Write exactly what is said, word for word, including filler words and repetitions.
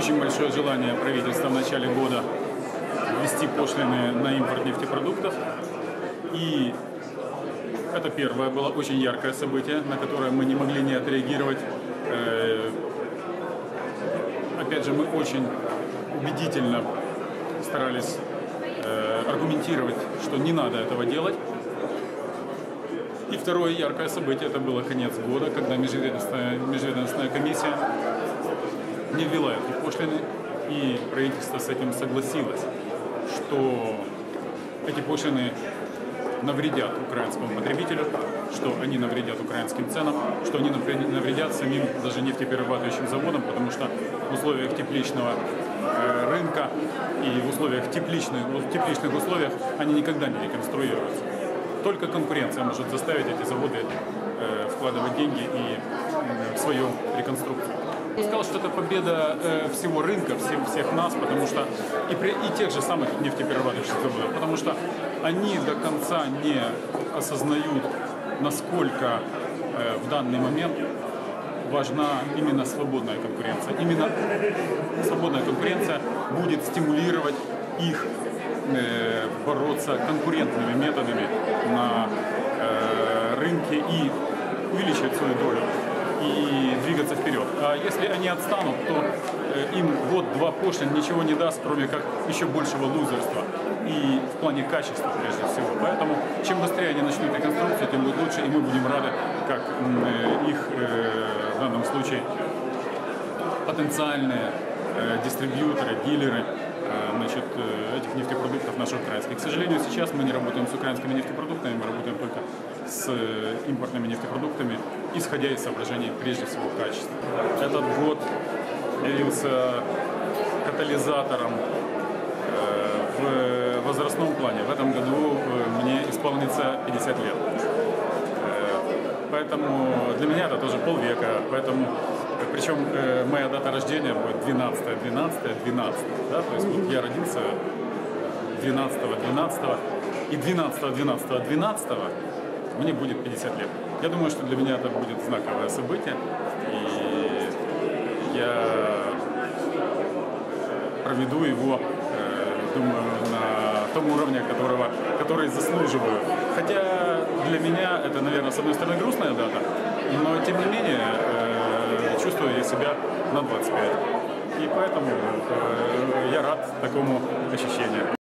очень большое желание правительства в начале года ввести пошлины на импорт нефтепродуктов. И это первое было очень яркое событие, на которое мы не могли не отреагировать. Опять же, мы очень убедительно старались аргументировать, что не надо этого делать. И второе яркое событие, это было конец года, когда межведомственная, межведомственная комиссия не ввела эти пошлины, и правительство с этим согласилось, что эти пошлины навредят украинскому потребителю, что они навредят украинским ценам, что они навредят самим даже нефтеперерабатывающим заводам, потому что в условиях тепличного э, рынка и в условиях тепличных, в тепличных условиях они никогда не реконструируются. Только конкуренция может заставить эти заводы э, вкладывать деньги и э, в свою реконструкцию. Я сказал, что это победа э, всего рынка, всем, всех нас, потому что и, при, и тех же самых нефтеперерабатывающих заводов, потому что они до конца не осознают, насколько э, в данный момент важна именно свободная конкуренция. Именно свободная конкуренция будет стимулировать их э, бороться конкурентными методами на э, рынке и увеличивать свою долю и двигаться вперед. А если они отстанут, то э, им год-два пошлин ничего не даст, кроме как еще большего лузерства. И в плане качества, прежде всего. Поэтому, чем быстрее они начнут реконструкцию, тем будет лучше, и мы будем рады, как э, их, э, в данном случае, потенциальные э, дистрибьюторы, дилеры э, значит, э, этих нефтепродуктов наших украинских. К сожалению, сейчас мы не работаем с украинскими нефтепродуктами, мы работаем только с э, импортными нефтепродуктами, исходя из соображений, прежде всего, качества. Этот год явился катализатором в возрастном плане. В этом году мне исполнится пятьдесят лет. Поэтому для меня это тоже полвека. Поэтому, причем моя дата рождения будет двенадцатое двенадцатое двенадцатое. Да? То есть вот я родился двенадцатого двенадцатого и двенадцатого двенадцатого двенадцатого мне будет пятьдесят лет. Я думаю, что для меня это будет знаковое событие. И я проведу его, думаю, на том уровне, которого, который заслуживаю. Хотя для меня это, наверное, с одной стороны грустная дата, но тем не менее э, чувствую я себя на двадцать пять. И поэтому э, я рад такому ощущению.